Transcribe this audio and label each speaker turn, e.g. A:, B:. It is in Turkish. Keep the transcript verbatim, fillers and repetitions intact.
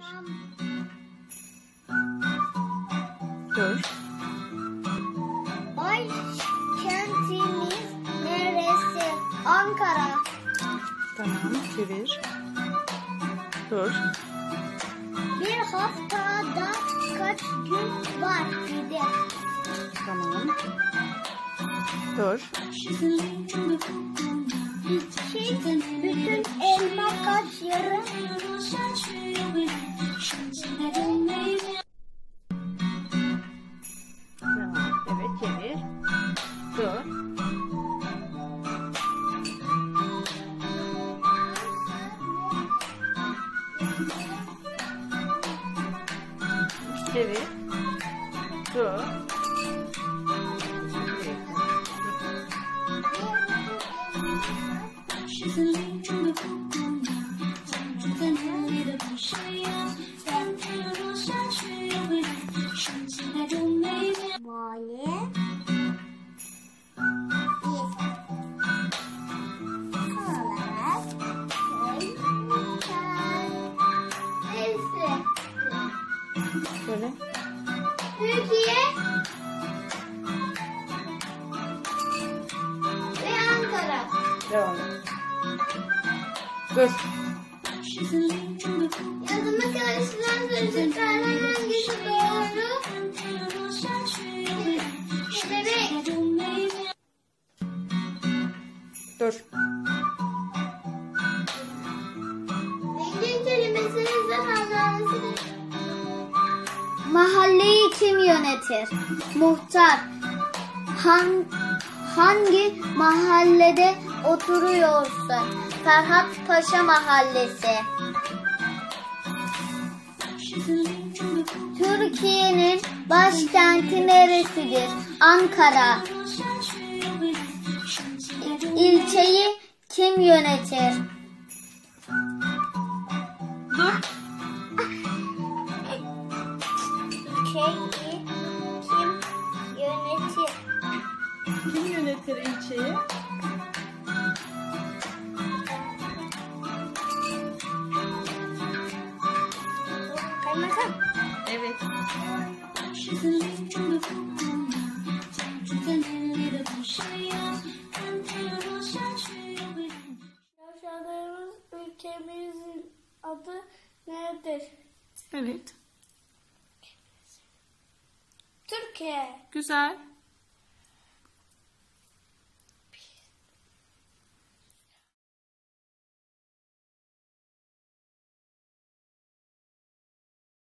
A: Dur.
B: Başkentimiz neresi? Ankara.
A: Tamam, çevir. Dur.
B: Bir haftada kaç gün var? Yedi.
A: Tamam. Dur.
B: İki bütün elma kaç yarım?
A: Tamam. Evet, çevir. Dur. Çevir. Dur.
B: Mali.
A: Şöyle.
B: Türkiye ve Ankara.
A: Devam et. Dur.
B: Yazıma karışılan sözcüklerden hangisi doğru? Bebek.
A: Dur.
B: Zengin kelimesinin zıt anlamlısı. Mahalleyi kim yönetir? Muhtar. Han, hangi mahallede oturuyorsun? Ferhat Paşa Mahallesi. Türkiye'nin başkenti neresidir? Ankara. İlçeyi kim yönetir?
A: Dur.
B: İlçeyi kim yönetir?
A: Kim yönetir ilçeyi?
B: Kaymakam.
A: Evet.
B: Yaşadığımız ülkemizin adı nedir?
A: Evet.
B: Türkiye.
A: Güzel.